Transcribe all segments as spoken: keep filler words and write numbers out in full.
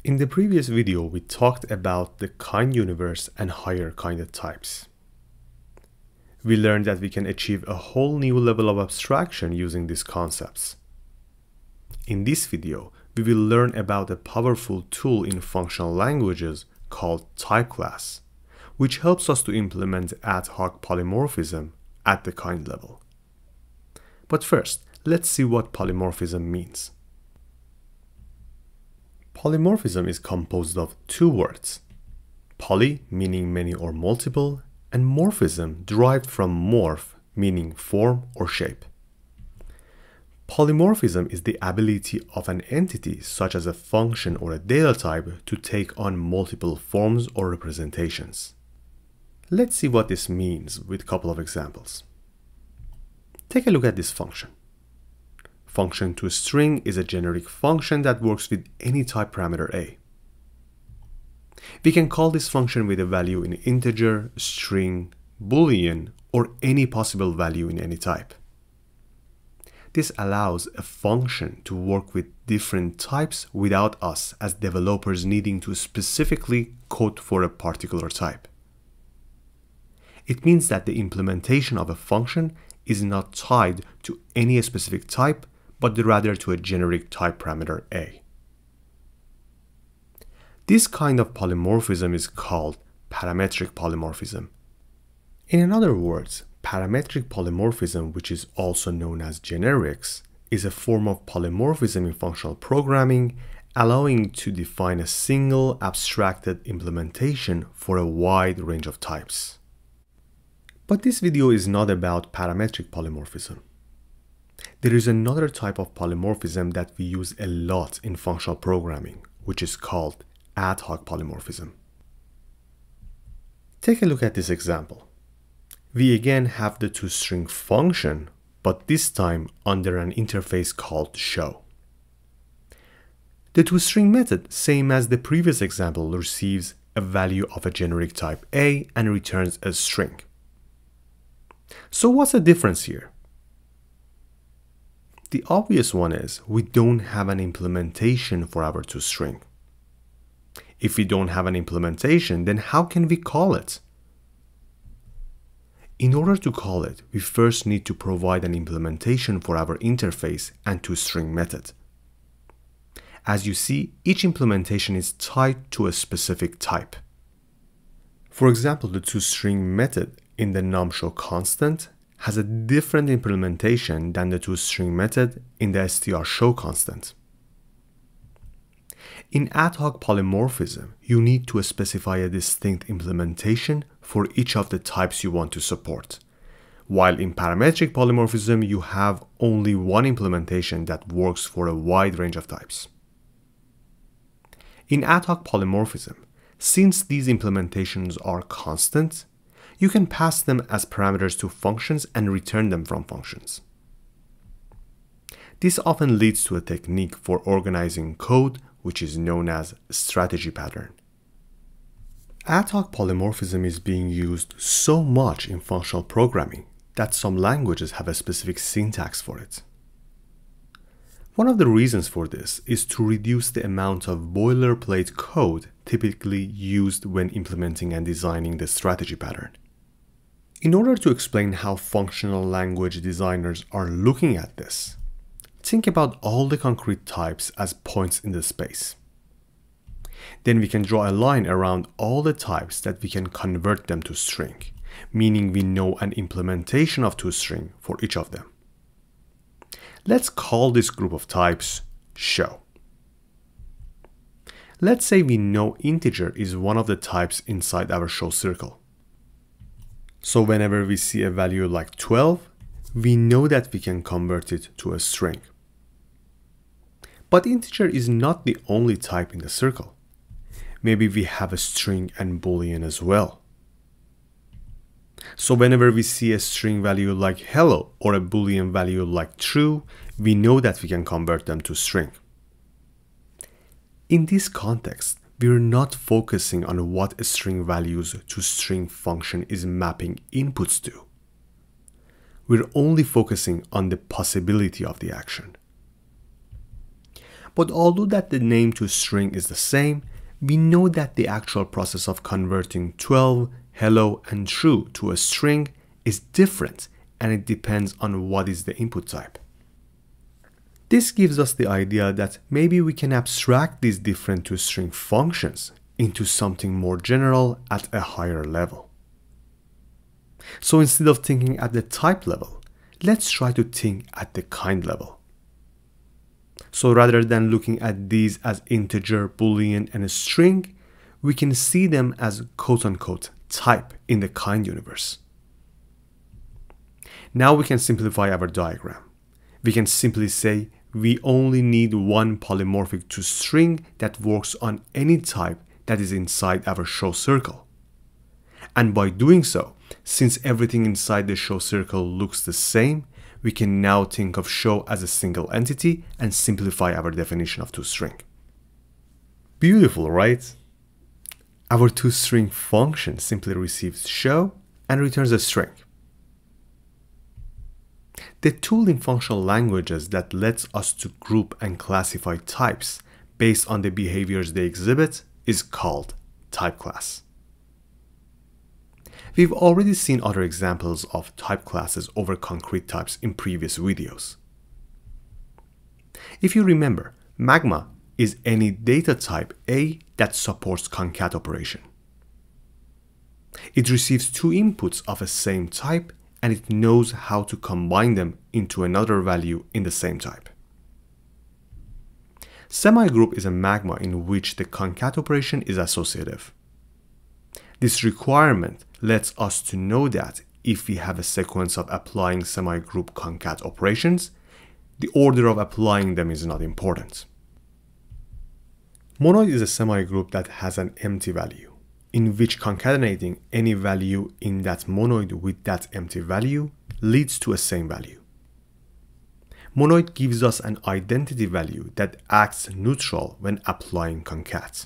In the previous video, we talked about the kind universe and higher kind types. We learned that we can achieve a whole new level of abstraction using these concepts. In this video, we will learn about a powerful tool in functional languages called type class, which helps us to implement ad-hoc polymorphism at the kind level. But first, let's see what polymorphism means. Polymorphism is composed of two words, poly meaning many or multiple, and morphism derived from morph meaning form or shape. Polymorphism is the ability of an entity such as a function or a data type to take on multiple forms or representations. Let's see what this means with a couple of examples. Take a look at this function. Function to string is a generic function that works with any type parameter a. We can call this function with a value in integer, string, boolean, or any possible value in any type. This allows a function to work with different types without us as developers needing to specifically code for a particular type. It means that the implementation of a function is not tied to any specific type, but rather to a generic type parameter a. This kind of polymorphism is called parametric polymorphism. In other words, parametric polymorphism, which is also known as generics, is a form of polymorphism in functional programming, allowing to define a single abstracted implementation for a wide range of types. But this video is not about parametric polymorphism. There is another type of polymorphism that we use a lot in functional programming, which is called ad-hoc polymorphism. Take a look at this example. We again have the toString function, but this time under an interface called show. The toString method, same as the previous example, receives a value of a generic type a and returns a string. So what's the difference here? The obvious one is we don't have an implementation for our toString. If we don't have an implementation, then how can we call it? In order to call it, we first need to provide an implementation for our interface and toString method. As you see, each implementation is tied to a specific type. For example, the toString method in the numShowConstant has a different implementation than the toString method in the strShowConstant. In ad-hoc polymorphism, you need to specify a distinct implementation for each of the types you want to support, while in parametric polymorphism, you have only one implementation that works for a wide range of types. In ad-hoc polymorphism, since these implementations are constant, you can pass them as parameters to functions and return them from functions. This often leads to a technique for organizing code, which is known as strategy pattern. Ad-hoc polymorphism is being used so much in functional programming that some languages have a specific syntax for it. One of the reasons for this is to reduce the amount of boilerplate code typically used when implementing and designing the strategy pattern. In order to explain how functional language designers are looking at this, think about all the concrete types as points in the space. Then we can draw a line around all the types that we can convert them to string, meaning we know an implementation of toString for each of them. Let's call this group of types show. Let's say we know integer is one of the types inside our show circle. So whenever we see a value like twelve, we know that we can convert it to a string. But integer is not the only type in the circle. Maybe we have a string and boolean as well. So whenever we see a string value like hello or a boolean value like true, we know that we can convert them to string. In this context, we're not focusing on what a string values to string function is mapping inputs to. We're only focusing on the possibility of the action. But although that the name to string is the same, we know that the actual process of converting twelve, hello, and true to a string is different, and it depends on what is the input type. This gives us the idea that maybe we can abstract these different toString functions into something more general at a higher level. So instead of thinking at the type level, let's try to think at the kind level. So rather than looking at these as integer, boolean, and a string, we can see them as quote-unquote type in the kind universe. Now we can simplify our diagram. We can simply say we only need one polymorphic toString that works on any type that is inside our show circle. And by doing so, since everything inside the show circle looks the same, we can now think of show as a single entity and simplify our definition of toString. Beautiful, right? Our toString function simply receives show and returns a string. The tool in functional languages that lets us to group and classify types based on the behaviors they exhibit is called type class. We've already seen other examples of type classes over concrete types in previous videos. If you remember, Magma is any data type A that supports concat operation. It receives two inputs of a same type, and it knows how to combine them into another value in the same type. Semigroup is a Magma in which the concat operation is associative. This requirement lets us to know that if we have a sequence of applying semigroup concat operations, the order of applying them is not important. Monoid is a semigroup that has an empty value, in which concatenating any value in that monoid with that empty value leads to a same value. Monoid gives us an identity value that acts neutral when applying concat.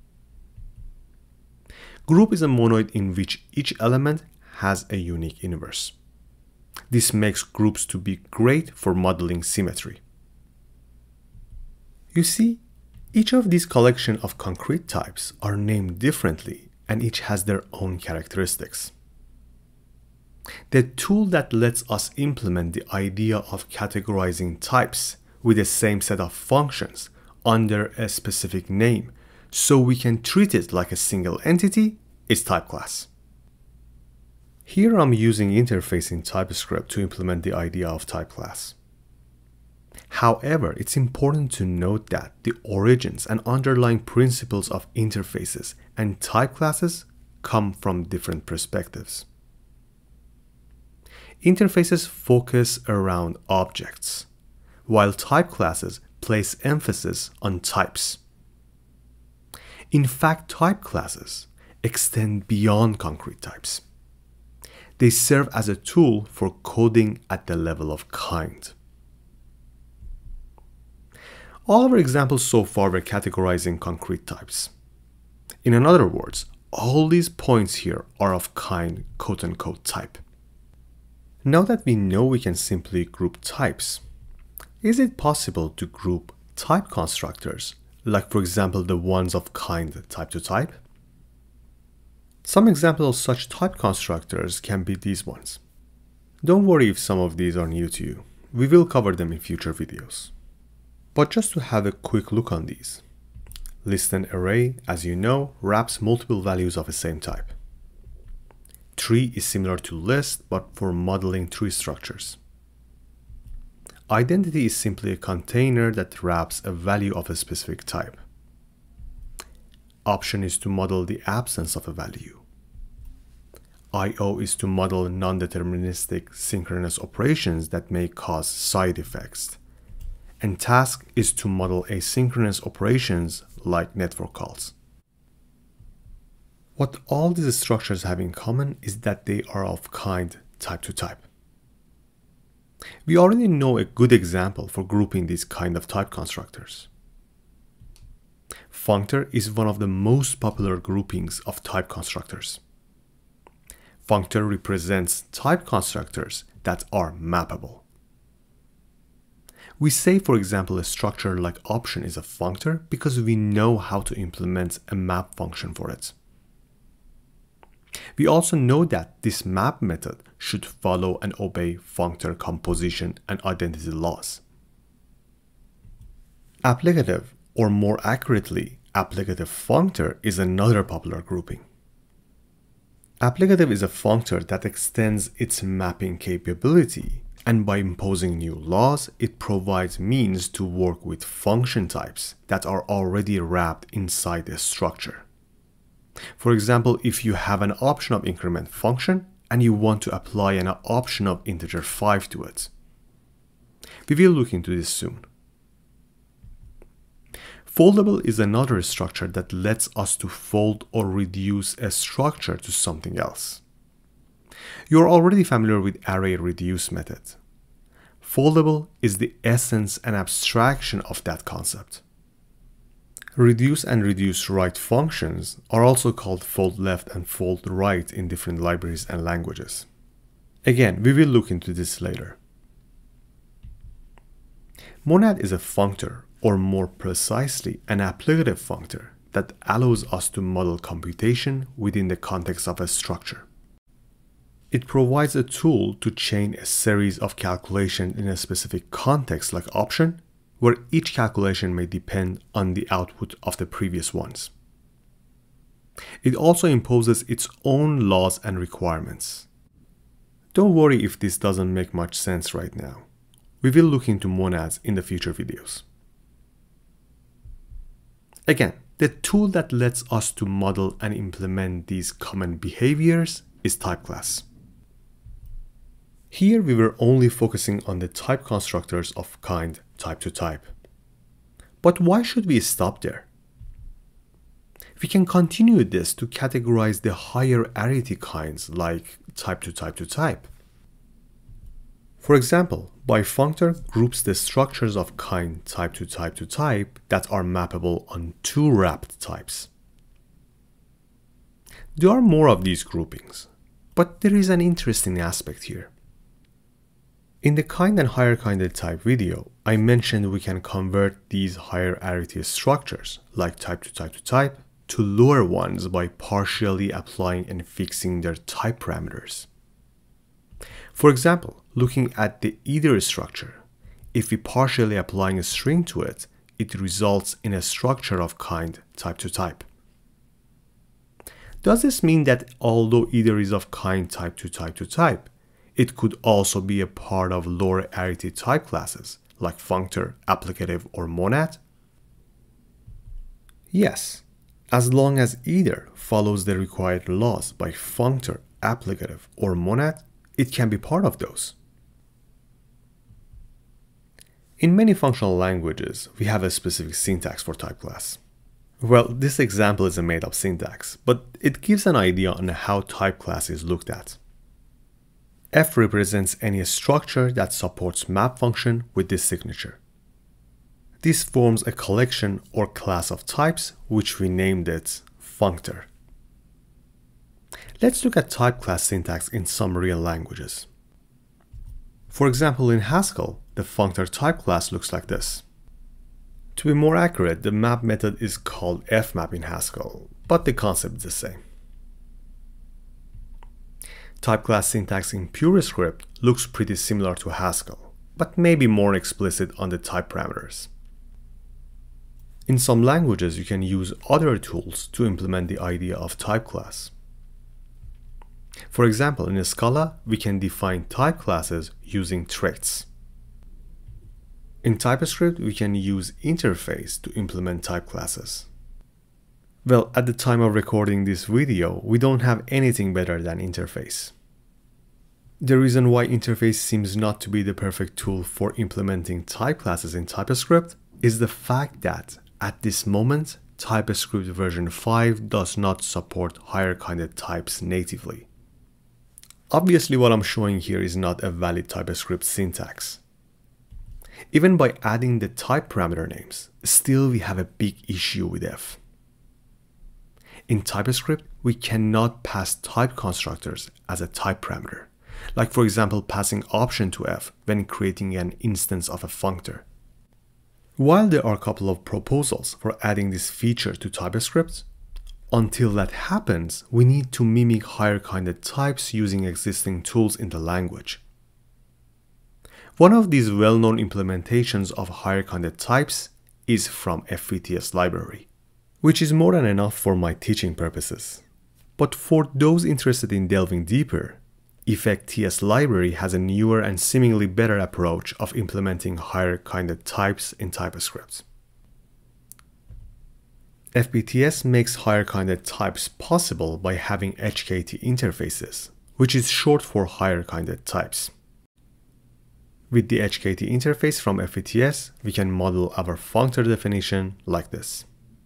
Group is a monoid in which each element has a unique inverse. This makes groups to be great for modeling symmetry. You see, each of these collection of concrete types are named differently and each has their own characteristics. The tool that lets us implement the idea of categorizing types with the same set of functions under a specific name so we can treat it like a single entity is type class. Here I'm using interface in TypeScript to implement the idea of type class. However, it's important to note that the origins and underlying principles of interfaces and type classes come from different perspectives. Interfaces focus around objects, while type classes place emphasis on types. In fact, type classes extend beyond concrete types. They serve as a tool for coding at the level of kind. All our examples so far were categorizing concrete types. In other words, all these points here are of kind quote-unquote type. Now that we know we can simply group types, is it possible to group type constructors, like for example the ones of kind type to type? Some examples of such type constructors can be these ones. Don't worry if some of these are new to you. We will cover them in future videos. But just to have a quick look on these. List and array, as you know, wraps multiple values of the same type. Tree is similar to list, but for modeling tree structures. Identity is simply a container that wraps a value of a specific type. Option is to model the absence of a value. I O is to model non-deterministic synchronous operations that may cause side effects. And task is to model asynchronous operations like network calls. What all these structures have in common is that they are of kind type to type. We already know a good example for grouping these kind of type constructors. Functor is one of the most popular groupings of type constructors. Functor represents type constructors that are mappable. We say, for example, a structure like option is a functor because we know how to implement a map function for it. We also know that this map method should follow and obey functor composition and identity laws. Applicative, or more accurately, applicative functor is another popular grouping. Applicative is a functor that extends its mapping capability, and by imposing new laws, it provides means to work with function types that are already wrapped inside a structure. For example, if you have an option of increment function and you want to apply an option of integer five to it. We will look into this soon. Foldable is another structure that lets us to fold or reduce a structure to something else. You are already familiar with array reduce method. Foldable is the essence and abstraction of that concept. Reduce and reduce right functions are also called fold left and fold right in different libraries and languages. Again, we will look into this later. Monad is a functor, or more precisely, an applicative functor that allows us to model computation within the context of a structure. It provides a tool to chain a series of calculations in a specific context like option, where each calculation may depend on the output of the previous ones. It also imposes its own laws and requirements. Don't worry if this doesn't make much sense right now. We will look into monads in the future videos. Again, the tool that lets us to model and implement these common behaviors is type class. Here we were only focusing on the type constructors of kind type to type. But why should we stop there? We can continue this to categorize the higher arity kinds like type to type to type. For example, by functor groups the structures of kind type to type to type that are mappable on two wrapped types. There are more of these groupings, but there is an interesting aspect here. In the kind and higher kinded type video, I mentioned we can convert these higher arity structures, like type to type to type, to lower ones by partially applying and fixing their type parameters. For example, looking at the either structure, if we partially applying a string to it, it results in a structure of kind type to type. Does this mean that although either is of kind type to type to type, it could also be a part of lower arity type classes like functor, applicative, or monad? Yes, as long as either follows the required laws by functor, applicative, or monad, it can be part of those. In many functional languages, we have a specific syntax for type class. Well, this example is a made-up syntax, but it gives an idea on how type class is looked at. F represents any structure that supports map function with this signature. This forms a collection or class of types, which we named it functor. Let's look at type class syntax in some real languages. For example, in Haskell, the functor type class looks like this. To be more accurate, the map method is called fmap in Haskell, but the concept is the same. Type class syntax in PureScript looks pretty similar to Haskell, but maybe more explicit on the type parameters. In some languages, you can use other tools to implement the idea of type class. For example, in Scala, we can define type classes using traits. In TypeScript, we can use interface to implement type classes. Well, at the time of recording this video, we don't have anything better than interface. The reason why interface seems not to be the perfect tool for implementing type classes in TypeScript is the fact that, at this moment, TypeScript version five does not support higher kinded types natively. Obviously, what I'm showing here is not a valid TypeScript syntax. Even by adding the type parameter names, still we have a big issue with F. In TypeScript, we cannot pass type constructors as a type parameter, like for example passing option to F when creating an instance of a functor, While there are a couple of proposals for adding this feature to TypeScript, until that happens, we need to mimic higher-kinded types using existing tools in the language. One of these well-known implementations of higher-kinded types is from F V T S library, which is more than enough for my teaching purposes. But for those interested in delving deeper, effect.ts library has a newer and seemingly better approach of implementing higher-kinded types in TypeScript. F B T S makes higher-kinded types possible by having H K T interfaces, which is short for higher-kinded types. With the H K T interface from F B T S, we can model our functor definition like this.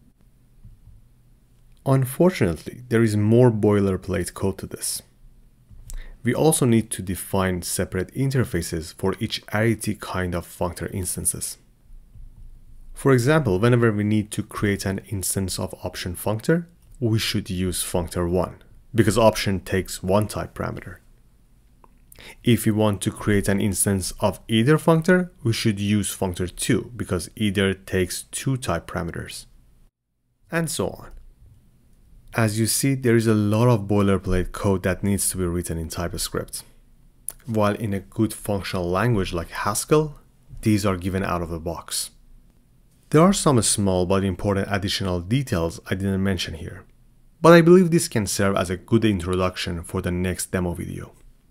Unfortunately, there is more boilerplate code to this. We also need to define separate interfaces for each arity kind of functor instances. For example, whenever we need to create an instance of option functor, we should use functor one, because option takes one type parameter. If we want to create an instance of either functor, we should use functor two, because either takes two type parameters, and so on. As you see, there is a lot of boilerplate code that needs to be written in TypeScript. While in a good functional language like Haskell, these are given out of the box. There are some small but important additional details I didn't mention here, but I believe this can serve as a good introduction for the next demo video.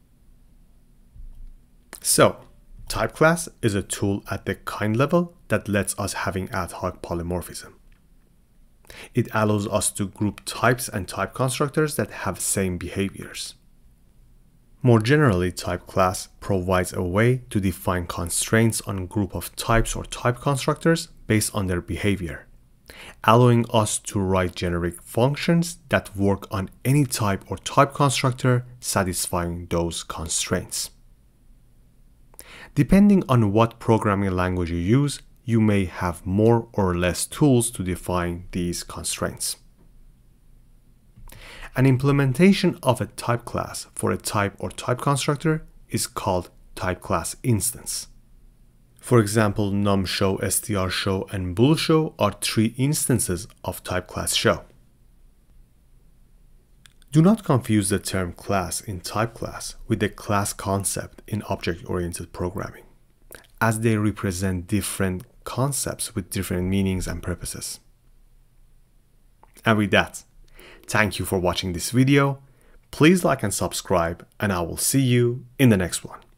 So, type class is a tool at the kind level that lets us having ad-hoc polymorphism. It allows us to group types and type constructors that have same behaviors. More generally, type class provides a way to define constraints on a group of types or type constructors based on their behavior, allowing us to write generic functions that work on any type or type constructor satisfying those constraints. Depending on what programming language you use, you may have more or less tools to define these constraints. An implementation of a type class for a type or type constructor is called type class instance. For example, numShow, strshow, and boolshow are three instances of type class show. Do not confuse the term class in type class with the class concept in object-oriented programming, as they represent different concepts with different meanings and purposes. And with that, thank you for watching this video. Please like and subscribe, and I will see you in the next one.